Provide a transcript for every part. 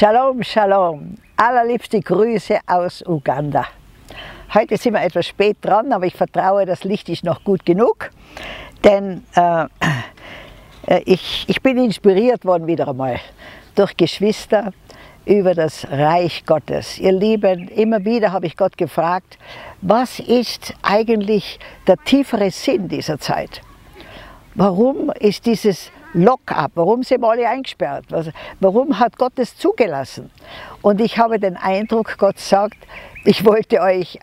Shalom, Shalom. Allerliebste Grüße aus Uganda. Heute sind wir etwas spät dran, aber ich vertraue, das Licht ist noch gut genug. Denn ich bin inspiriert worden wieder einmal durch Geschwister über das Reich Gottes. Ihr Lieben, immer wieder habe ich Gott gefragt, was ist eigentlich der tiefere Sinn dieser Zeit? Warum ist dieses Lock-up? Warum sind wir alle eingesperrt? Warum hat Gott es zugelassen? Und ich habe den Eindruck, Gott sagt, ich wollte euch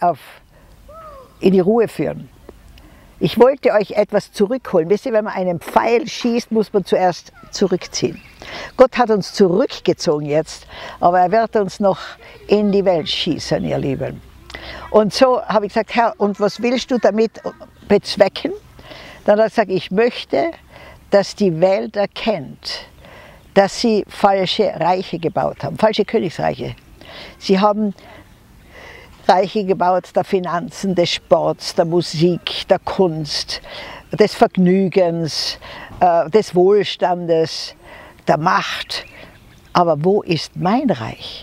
in die Ruhe führen. Ich wollte euch etwas zurückholen. Wisst ihr, wenn man einen Pfeil schießt, muss man zuerst zurückziehen. Gott hat uns zurückgezogen jetzt, aber er wird uns noch in die Welt schießen, ihr Lieben. Und so habe ich gesagt, Herr, und was willst du damit bezwecken? Dann hat er gesagt, ich möchte, dass die Welt erkennt, dass sie falsche Reiche gebaut haben, falsche Königsreiche. Sie haben Reiche gebaut der Finanzen, des Sports, der Musik, der Kunst, des Vergnügens, des Wohlstandes, der Macht. Aber wo ist mein Reich?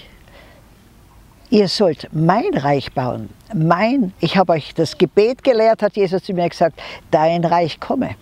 Ihr sollt mein Reich bauen. Ich habe euch das Gebet gelehrt, hat Jesus zu mir gesagt, dein Reich komme.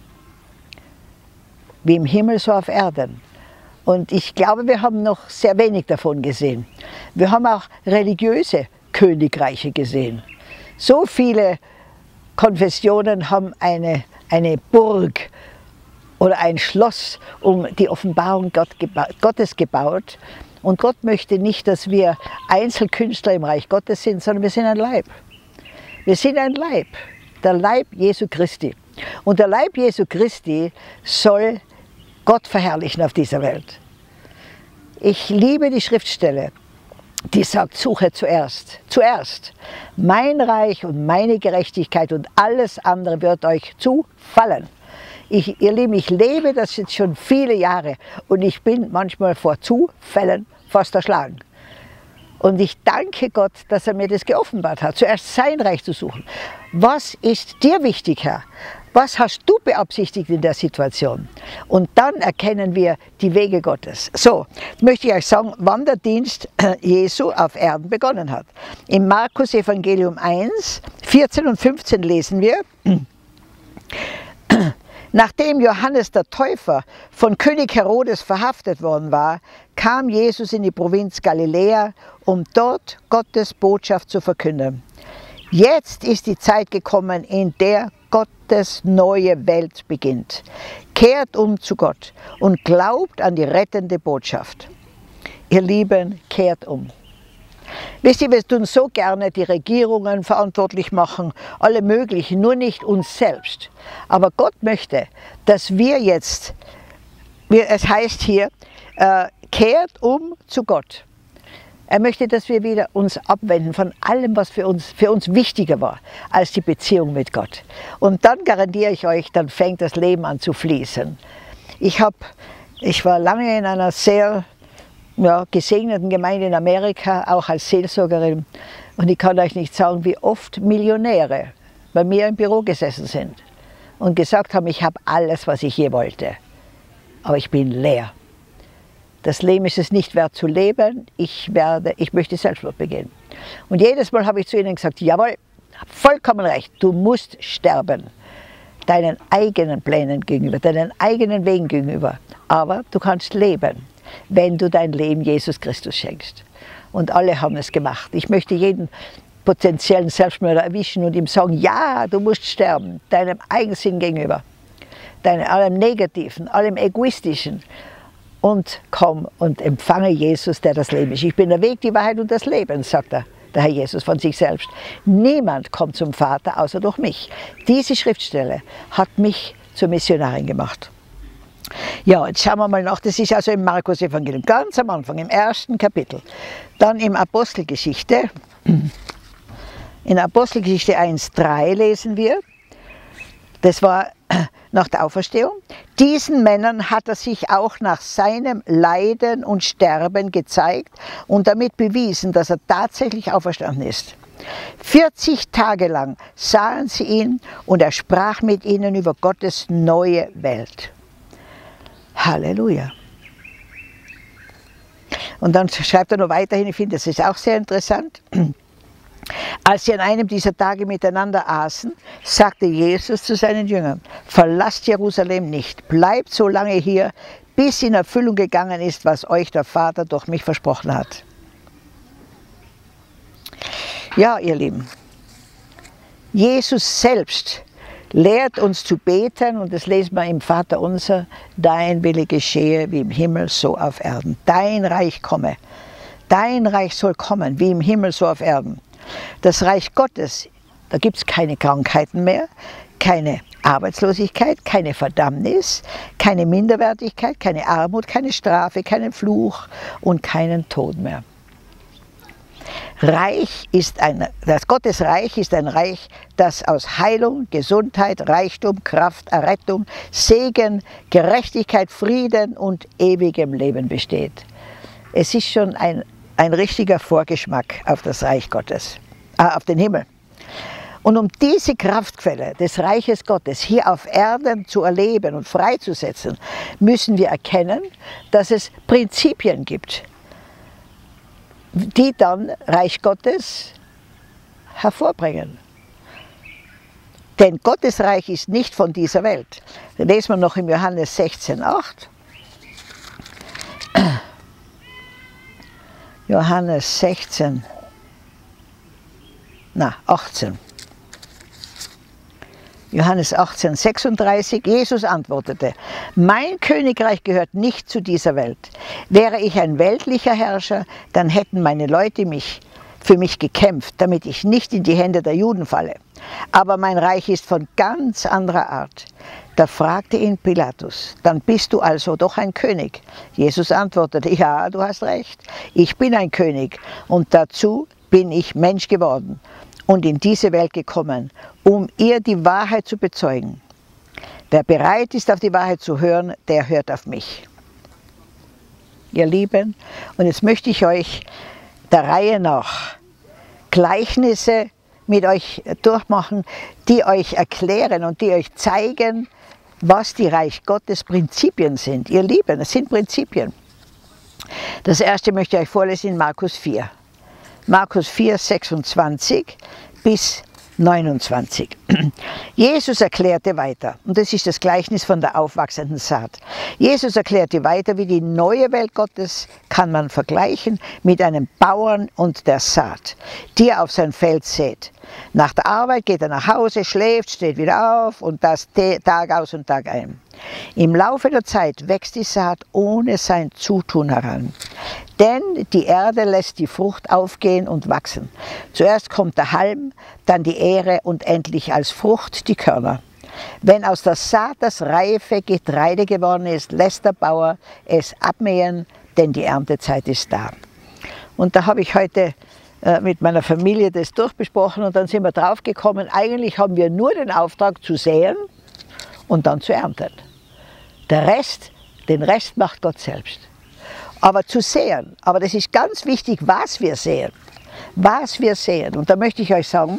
Wie im Himmel, so auf Erden. Und ich glaube, wir haben noch sehr wenig davon gesehen. Wir haben auch religiöse Königreiche gesehen. So viele Konfessionen haben eine Burg oder ein Schloss um die Offenbarung Gottes gebaut. Und Gott möchte nicht, dass wir Einzelkünstler im Reich Gottes sind, sondern wir sind ein Leib. Wir sind ein Leib, der Leib Jesu Christi. Und der Leib Jesu Christi soll Gott verherrlichen auf dieser Welt. Ich liebe die Schriftstelle, die sagt, suche zuerst mein Reich und meine Gerechtigkeit und alles andere wird euch zufallen. Ihr Lieben, ich lebe das jetzt schon viele Jahre und ich bin manchmal vor Zufällen fast erschlagen. Und ich danke Gott, dass er mir das geoffenbart hat, zuerst sein Reich zu suchen. Was ist dir wichtig, Herr? Was hast du beabsichtigt in der Situation? Und dann erkennen wir die Wege Gottes. So, möchte ich euch sagen, wann der Dienst Jesu auf Erden begonnen hat. Im Markus Evangelium 1, 14 und 15 lesen wir, nachdem Johannes der Täufer von König Herodes verhaftet worden war, kam Jesus in die Provinz Galiläa, um dort Gottes Botschaft zu verkünden. Jetzt ist die Zeit gekommen, in der Gottes neue Welt beginnt. Kehrt um zu Gott und glaubt an die rettende Botschaft. Ihr Lieben, kehrt um. Wisst ihr, wir tun so gerne die Regierungen verantwortlich machen, alle möglichen, nur nicht uns selbst. Aber Gott möchte, dass wir jetzt, es heißt hier, kehrt um zu Gott. Er möchte, dass wir wieder uns abwenden von allem, was für uns wichtiger war als die Beziehung mit Gott. Und dann garantiere ich euch, dann fängt das Leben an zu fließen. Ich war lange in einer sehr gesegneten Gemeinde in Amerika, auch als Seelsorgerin. Und ich kann euch nicht sagen, wie oft Millionäre bei mir im Büro gesessen sind und gesagt haben, ich habe alles, was ich je wollte, aber ich bin leer. Das Leben ist es nicht wert zu leben, ich möchte Selbstmord begehen. Und jedes Mal habe ich zu ihnen gesagt, jawohl, vollkommen recht, du musst sterben. Deinen eigenen Plänen gegenüber, deinen eigenen Wegen gegenüber. Aber du kannst leben, wenn du dein Leben Jesus Christus schenkst. Und alle haben es gemacht. Ich möchte jeden potenziellen Selbstmörder erwischen und ihm sagen, ja, du musst sterben, deinem Eigensinn gegenüber, allem Negativen, allem Egoistischen. Und komm und empfange Jesus, der das Leben ist. Ich bin der Weg, die Wahrheit und das Leben, sagt der Herr Jesus von sich selbst. Niemand kommt zum Vater, außer durch mich. Diese Schriftstelle hat mich zur Missionarin gemacht. Ja, jetzt schauen wir mal nach. Das ist also im Markus Evangelium, ganz am Anfang, im 1. Kapitel. Dann im Apostelgeschichte, in Apostelgeschichte 1,3 lesen wir, das war nach der Auferstehung. Diesen Männern hat er sich auch nach seinem Leiden und Sterben gezeigt und damit bewiesen, dass er tatsächlich auferstanden ist. 40 Tage lang sahen sie ihn und er sprach mit ihnen über Gottes neue Welt. Halleluja. Und dann schreibt er noch weiterhin, ich finde, das ist auch sehr interessant. Als sie an einem dieser Tage miteinander aßen, sagte Jesus zu seinen Jüngern, verlasst Jerusalem nicht, bleibt so lange hier, bis in Erfüllung gegangen ist, was euch der Vater durch mich versprochen hat. Ja, ihr Lieben, Jesus selbst lehrt uns zu beten, und das lesen wir im Vater unser, dein Wille geschehe wie im Himmel, so auf Erden. Dein Reich komme, dein Reich soll kommen, wie im Himmel, so auf Erden. Das Reich Gottes, da gibt es keine Krankheiten mehr, keine Arbeitslosigkeit, keine Verdammnis, keine Minderwertigkeit, keine Armut, keine Strafe, keinen Fluch und keinen Tod mehr. Das Gottesreich ist ein Reich, das aus Heilung, Gesundheit, Reichtum, Kraft, Errettung, Segen, Gerechtigkeit, Frieden und ewigem Leben besteht. Es ist schon ein richtiger Vorgeschmack auf das Reich Gottes, auf den Himmel. Und um diese Kraftquelle des Reiches Gottes hier auf Erden zu erleben und freizusetzen, müssen wir erkennen, dass es Prinzipien gibt, die dann Reich Gottes hervorbringen. Denn Gottes Reich ist nicht von dieser Welt. Das lesen wir noch im Johannes 16,8. Johannes 18. Johannes 18, 36, Jesus antwortete, mein Königreich gehört nicht zu dieser Welt. Wäre ich ein weltlicher Herrscher, dann hätten meine Leute für mich gekämpft, damit ich nicht in die Hände der Juden falle. Aber mein Reich ist von ganz anderer Art. Da fragte ihn Pilatus, dann bist du also doch ein König? Jesus antwortete, ja, du hast recht, ich bin ein König und dazu bin ich Mensch geworden und in diese Welt gekommen, um ihr die Wahrheit zu bezeugen. Wer bereit ist, auf die Wahrheit zu hören, der hört auf mich. Ihr Lieben, und jetzt möchte ich euch der Reihe nach Gleichnisse mit euch durchmachen, die euch erklären und die euch zeigen, was die Reich Gottes Prinzipien sind. Ihr Lieben, es sind Prinzipien. Das erste möchte ich euch vorlesen in Markus 4. Markus 4, 26 bis 29. Jesus erklärte weiter, und das ist das Gleichnis von der aufwachsenden Saat. Jesus erklärte weiter, wie die neue Welt Gottes kann man vergleichen mit einem Bauern und der Saat, die er auf sein Feld sät. Nach der Arbeit geht er nach Hause, schläft, steht wieder auf und das Tag aus und Tag ein. Im Laufe der Zeit wächst die Saat ohne sein Zutun heran. Denn die Erde lässt die Frucht aufgehen und wachsen. Zuerst kommt der Halm, dann die Ähre und endlich als Frucht die Körner. Wenn aus der Saat das reife Getreide geworden ist, lässt der Bauer es abmähen, denn die Erntezeit ist da. Und da habe ich heute mit meiner Familie das durchbesprochen und dann sind wir drauf gekommen, eigentlich haben wir nur den Auftrag zu säen und dann zu ernten. Den Rest macht Gott selbst. Aber zu säen, aber das ist ganz wichtig, was wir säen. Was wir säen. Und da möchte ich euch sagen,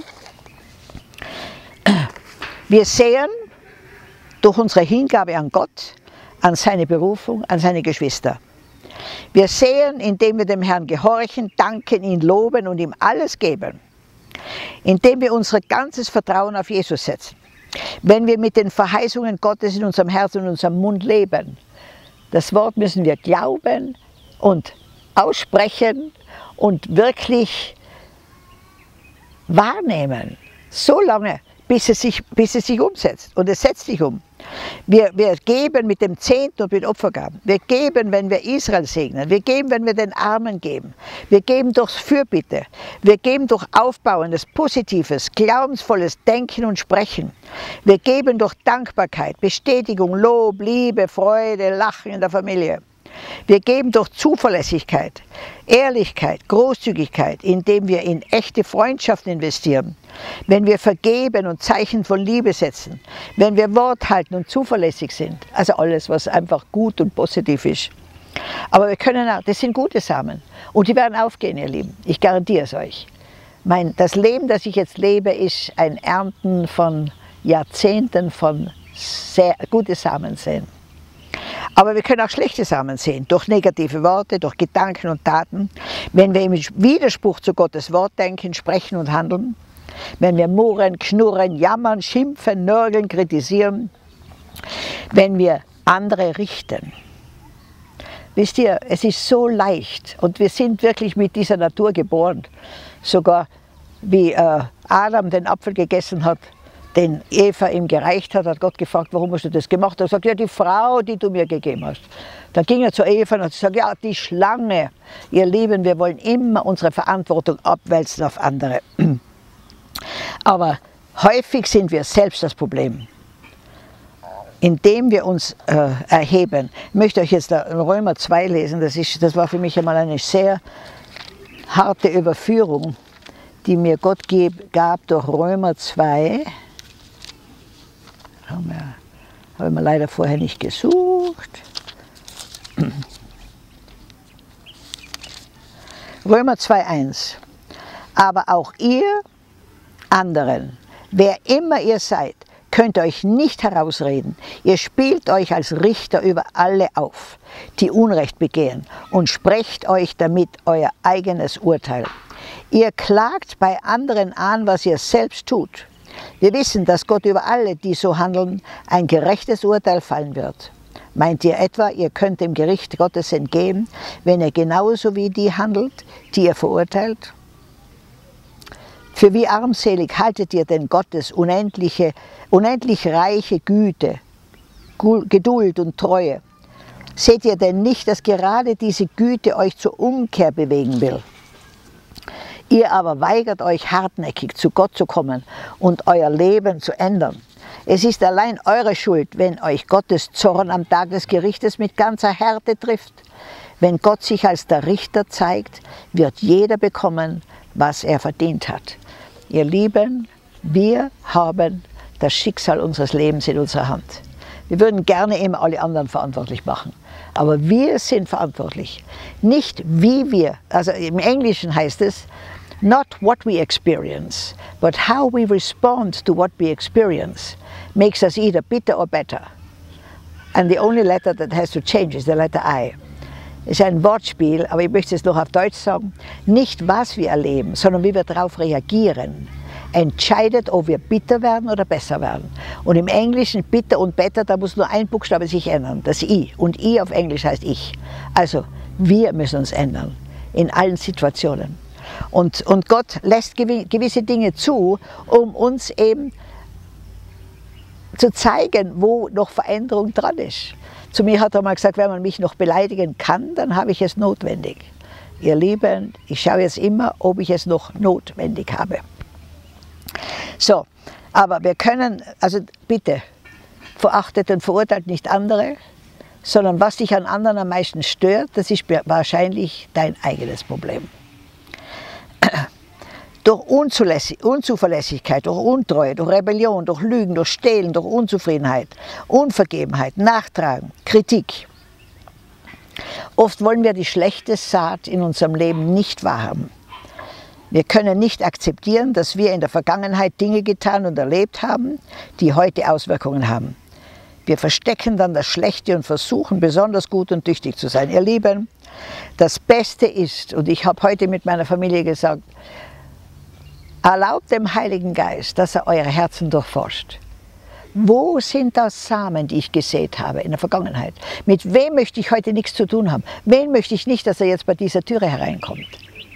wir säen durch unsere Hingabe an Gott, an seine Berufung, an seine Geschwister. Wir säen, indem wir dem Herrn gehorchen, danken, ihn loben und ihm alles geben. Indem wir unser ganzes Vertrauen auf Jesus setzen. Wenn wir mit den Verheißungen Gottes in unserem Herzen und in unserem Mund leben. Das Wort müssen wir glauben und aussprechen und wirklich wahrnehmen. So lange, bis es sich umsetzt. Und es setzt sich um. Wir geben mit dem Zehnten und mit Opfergaben. Wir geben, wenn wir Israel segnen. Wir geben, wenn wir den Armen geben. Wir geben durch Fürbitte. Wir geben durch aufbauendes, positives, glaubensvolles Denken und Sprechen. Wir geben durch Dankbarkeit, Bestätigung, Lob, Liebe, Freude, Lachen in der Familie. Wir geben durch Zuverlässigkeit, Ehrlichkeit, Großzügigkeit, indem wir in echte Freundschaften investieren. Wenn wir vergeben und Zeichen von Liebe setzen. Wenn wir Wort halten und zuverlässig sind. Also alles, was einfach gut und positiv ist. Aber wir können auch, das sind gute Samen. Und die werden aufgehen, ihr Lieben. Ich garantiere es euch. Das Leben, das ich jetzt lebe, ist ein Ernten von Jahrzehnten von sehr gute Samen säen. Aber wir können auch schlechte Samen sehen, durch negative Worte, durch Gedanken und Taten. Wenn wir im Widerspruch zu Gottes Wort denken, sprechen und handeln, wenn wir murren, knurren, jammern, schimpfen, nörgeln, kritisieren, wenn wir andere richten. Wisst ihr, es ist so leicht und wir sind wirklich mit dieser Natur geboren. Sogar wie Adam den Apfel gegessen hat, den Eva ihm gereicht hat, hat Gott gefragt, warum hast du das gemacht? Er sagt, ja, die Frau, die du mir gegeben hast. Dann ging er zu Eva und hat gesagt, ja, die Schlange. Ihr Lieben, wir wollen immer unsere Verantwortung abwälzen auf andere. Aber häufig sind wir selbst das Problem. Indem wir uns erheben. Ich möchte euch jetzt Römer 2 lesen, das war für mich einmal eine sehr harte Überführung, die mir Gott gab durch Römer 2. Habe ich mir leider vorher nicht gesucht. Römer 2,1. Aber auch ihr anderen, wer immer ihr seid, könnt euch nicht herausreden. Ihr spielt euch als Richter über alle auf, die Unrecht begehen, und sprecht euch damit euer eigenes Urteil. Ihr klagt bei anderen an, was ihr selbst tut. Wir wissen, dass Gott über alle, die so handeln, ein gerechtes Urteil fallen wird. Meint ihr etwa, ihr könnt dem Gericht Gottes entgehen, wenn ihr genauso wie die handelt, die ihr verurteilt? Für wie armselig haltet ihr denn Gottes unendlich reiche Güte, Geduld und Treue? Seht ihr denn nicht, dass gerade diese Güte euch zur Umkehr bewegen will? Ihr aber weigert euch hartnäckig zu Gott zu kommen und euer Leben zu ändern. Es ist allein eure Schuld, wenn euch Gottes Zorn am Tag des Gerichtes mit ganzer Härte trifft. Wenn Gott sich als der Richter zeigt, wird jeder bekommen, was er verdient hat. Ihr Lieben, wir haben das Schicksal unseres Lebens in unserer Hand. Wir würden gerne immer alle anderen verantwortlich machen. Aber wir sind verantwortlich. Nicht wie wir, also im Englischen heißt es, not what we experience, but how we respond to what we experience makes us either bitter or better. And the only letter that has to change is the letter I. Es ist ein Wortspiel, aber ich möchte es noch auf Deutsch sagen. Nicht was wir erleben, sondern wie wir darauf reagieren, entscheidet, ob wir bitter werden oder besser werden. Und im Englischen bitter und better, da muss nur ein Buchstabe sich ändern, das I. Und I auf Englisch heißt ich. Also wir müssen uns ändern, in allen Situationen. Und Gott lässt gewisse Dinge zu, um uns eben zu zeigen, wo noch Veränderung dran ist. Zu mir hat er mal gesagt, wenn man mich noch beleidigen kann, dann habe ich es notwendig. Ihr Lieben, ich schaue jetzt immer, ob ich es noch notwendig habe. So, aber wir können, also bitte, verachtet und verurteilt nicht andere, sondern was dich an anderen am meisten stört, das ist wahrscheinlich dein eigenes Problem. Durch Unzuverlässigkeit, durch Untreue, durch Rebellion, durch Lügen, durch Stehlen, durch Unzufriedenheit, Unvergebenheit, Nachtragen, Kritik. Oft wollen wir die schlechte Saat in unserem Leben nicht wahrhaben. Wir können nicht akzeptieren, dass wir in der Vergangenheit Dinge getan und erlebt haben, die heute Auswirkungen haben. Wir verstecken dann das Schlechte und versuchen, besonders gut und tüchtig zu sein. Ihr Lieben, das Beste ist, und ich habe heute mit meiner Familie gesagt, erlaubt dem Heiligen Geist, dass er eure Herzen durchforscht. Wo sind das Samen, die ich gesät habe in der Vergangenheit? Mit wem möchte ich heute nichts zu tun haben? Wen möchte ich nicht, dass er jetzt bei dieser Türe hereinkommt?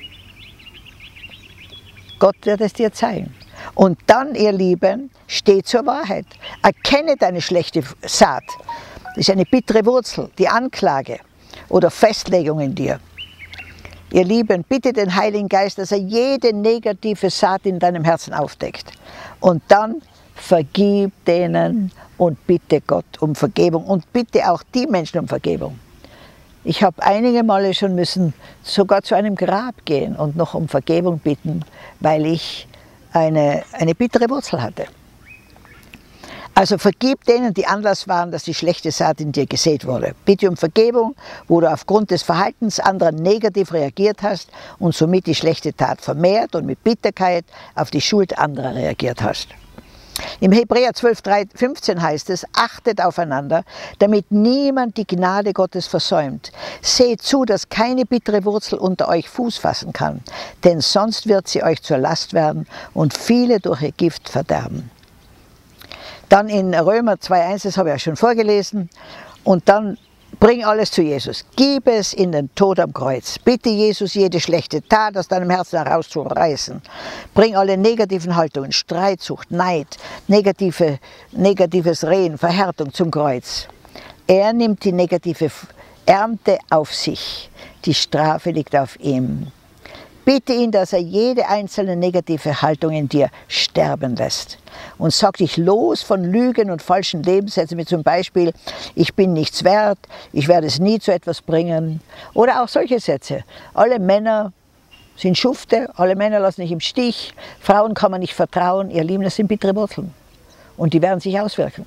Gott wird es dir zeigen. Und dann, ihr Lieben, steh zur Wahrheit. Erkenne deine schlechte Saat. Das ist eine bittere Wurzel, die Anklage oder Festlegung in dir. Ihr Lieben, bitte den Heiligen Geist, dass er jede negative Saat in deinem Herzen aufdeckt. Und dann vergib denen und bitte Gott um Vergebung und bitte auch die Menschen um Vergebung. Ich habe einige Male schon müssen sogar zu einem Grab gehen und noch um Vergebung bitten, weil ich eine bittere Wurzel hatte. Also vergib denen, die Anlass waren, dass die schlechte Saat in dir gesät wurde. Bitte um Vergebung, wo du aufgrund des Verhaltens anderer negativ reagiert hast und somit die schlechte Tat vermehrt und mit Bitterkeit auf die Schuld anderer reagiert hast. Im Hebräer 12,15 heißt es, achtet aufeinander, damit niemand die Gnade Gottes versäumt. Seht zu, dass keine bittere Wurzel unter euch Fuß fassen kann, denn sonst wird sie euch zur Last werden und viele durch ihr Gift verderben. Dann in Römer 2,1, das habe ich ja schon vorgelesen, und dann bring alles zu Jesus, gib es in den Tod am Kreuz. Bitte Jesus, jede schlechte Tat aus deinem Herzen herauszureißen. Bring alle negativen Haltungen, Streitsucht, Neid, negatives Reden, Verhärtung zum Kreuz. Er nimmt die negative Ernte auf sich. Die Strafe liegt auf ihm. Bitte ihn, dass er jede einzelne negative Haltung in dir sterben lässt. Und sag dich los von Lügen und falschen Lebenssätzen, wie zum Beispiel, ich bin nichts wert, ich werde es nie zu etwas bringen. Oder auch solche Sätze. Alle Männer sind Schufte, alle Männer lassen dich im Stich, Frauen kann man nicht vertrauen, ihr Lieben, das sind bittere Wurzeln. Und die werden sich auswirken.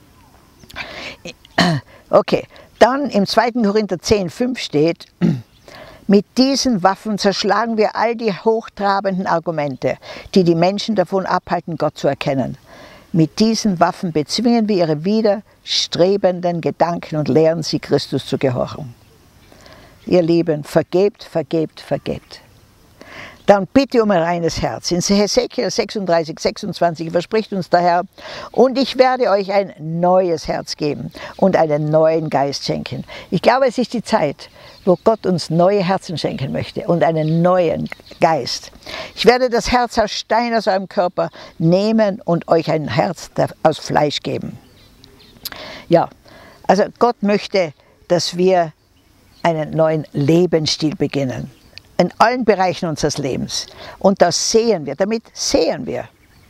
Okay, dann im 2. Korinther 10,5 steht, mit diesen Waffen zerschlagen wir all die hochtrabenden Argumente, die die Menschen davon abhalten, Gott zu erkennen. Mit diesen Waffen bezwingen wir ihre widerstrebenden Gedanken und lehren sie, Christus zu gehorchen. Ihr Lieben, vergebt, vergebt, vergebt. Dann bitte um ein reines Herz. In Hesekiel 36,26 verspricht uns der Herr, und ich werde euch ein neues Herz geben und einen neuen Geist schenken. Ich glaube, es ist die Zeit, wo Gott uns neue Herzen schenken möchte und einen neuen Geist. Ich werde das Herz aus Stein aus eurem Körper nehmen und euch ein Herz aus Fleisch geben. Ja, also Gott möchte, dass wir einen neuen Lebensstil beginnen. In allen Bereichen unseres Lebens. Und das sehen wir, damit sehen wir.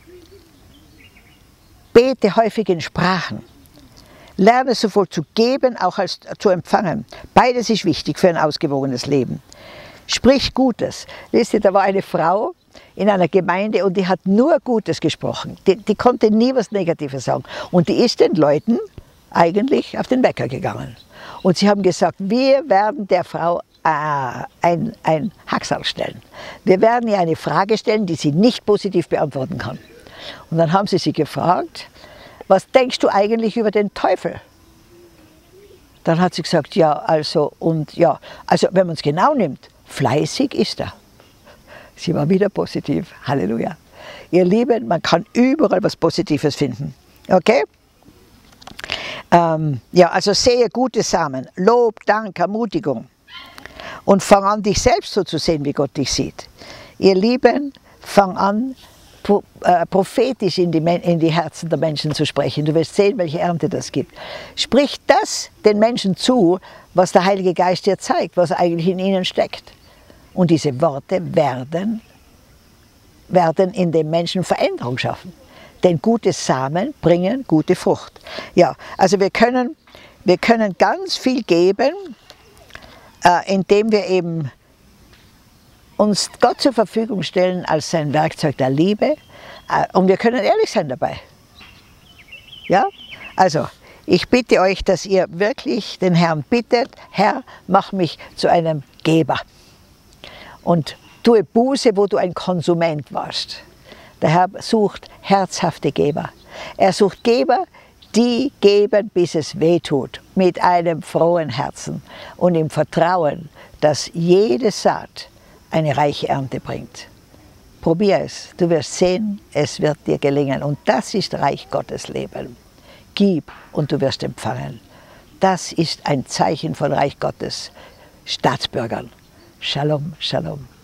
Bete häufig in Sprachen. Lerne sowohl zu geben, auch als zu empfangen. Beides ist wichtig für ein ausgewogenes Leben. Sprich Gutes. Wisst ihr, da war eine Frau in einer Gemeinde und die hat nur Gutes gesprochen. Die konnte nie was Negatives sagen. Und die ist den Leuten eigentlich auf den Wecker gegangen. Und sie haben gesagt, wir werden der Frau ein Hacksal stellen. Wir werden ihr eine Frage stellen, die sie nicht positiv beantworten kann. Und dann haben sie gefragt, was denkst du eigentlich über den Teufel? Dann hat sie gesagt, also wenn man es genau nimmt, fleißig ist er. Sie war wieder positiv. Halleluja. Ihr Lieben, man kann überall was Positives finden. Okay? Also sehe gute Samen, Lob, Dank, Ermutigung. Und fang an, dich selbst so zu sehen, wie Gott dich sieht. Ihr Lieben, fang an, prophetisch in die Herzen der Menschen zu sprechen. Du wirst sehen, welche Ernte das gibt. Sprich das den Menschen zu, was der Heilige Geist dir zeigt, was eigentlich in ihnen steckt. Und diese Worte werden in den Menschen Veränderung schaffen. Denn gute Samen bringen gute Frucht. Ja, also wir können ganz viel geben, indem wir eben uns Gott zur Verfügung stellen als sein Werkzeug der Liebe, und wir können ehrlich sein dabei. Ja? Also, ich bitte euch, dass ihr wirklich den Herrn bittet, Herr, mach mich zu einem Geber. Und tue Buße, wo du ein Konsument warst. Der Herr sucht herzhafte Geber. Er sucht Geber, die geben, bis es weh tut, mit einem frohen Herzen und im Vertrauen, dass jede Saat eine reiche Ernte bringt. Probier es, du wirst sehen, es wird dir gelingen. Und das ist Reich Gottes Leben. Gib und du wirst empfangen. Das ist ein Zeichen von Reich Gottes Staatsbürgern. Shalom, Shalom.